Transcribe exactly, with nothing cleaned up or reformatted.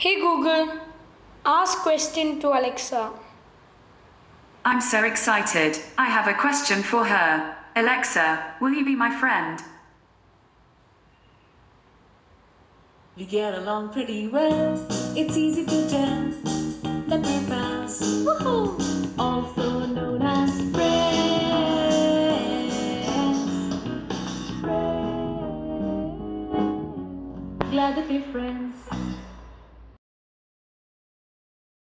Hey Google, ask question to Alexa. I'm so excited. I have a question for her. Alexa, will you be my friend? We get along pretty well. It's easy to tell that we're pals. Woohoo! Also known as friends. Friends. Glad that we're friends.